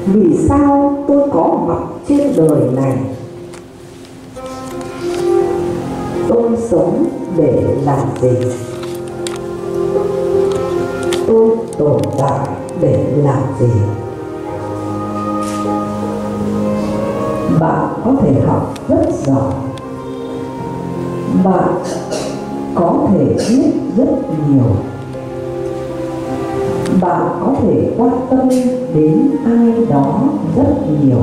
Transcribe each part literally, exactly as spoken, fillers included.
Vì sao tôi có mặt trên đời này? Tôi sống để làm gì? Tôi tồn tại để làm gì? Bạn có thể học rất giỏi, bạn có thể biết rất nhiều, bạn có thể quan tâm đến ai đó rất nhiều,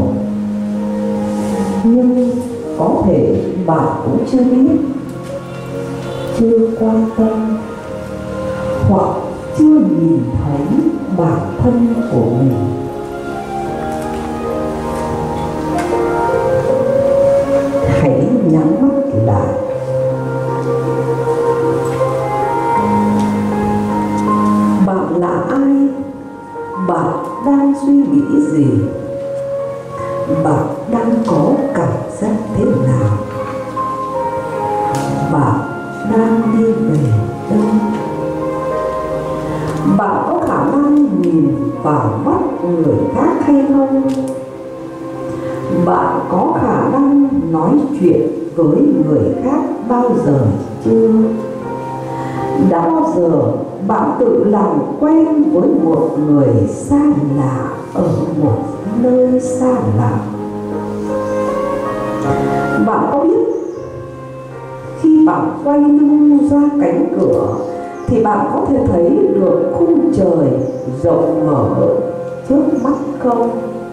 nhưng có thể bạn cũng chưa biết, chưa quan tâm, hoặc chưa nhìn thấy bản thân của mình. Hãy nhắm mắt lại. Bạn là ai? Bạn đang suy nghĩ gì? Bạn đang có cảm giác thế nào? Bạn đang đi về đâu? Bạn có khả năng nhìn vào mắt người khác hay không? Bạn có khả năng nói chuyện với người khác bao giờ chưa? Đã bao giờ bạn tự làm quen với một người xa lạ ở một nơi xa lạ? Bạn có biết khi bạn quay lưng ra cánh cửa thì bạn có thể thấy được khung trời rộng mở trước mắt không?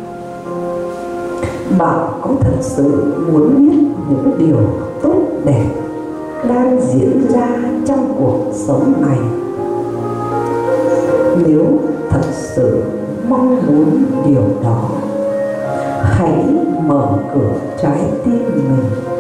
Bạn có thật sự muốn biết những điều tốt đẹp đang diễn ra trong cuộc sống này? Nếu thật sự mong muốn điều đó, hãy mở cửa trái tim mình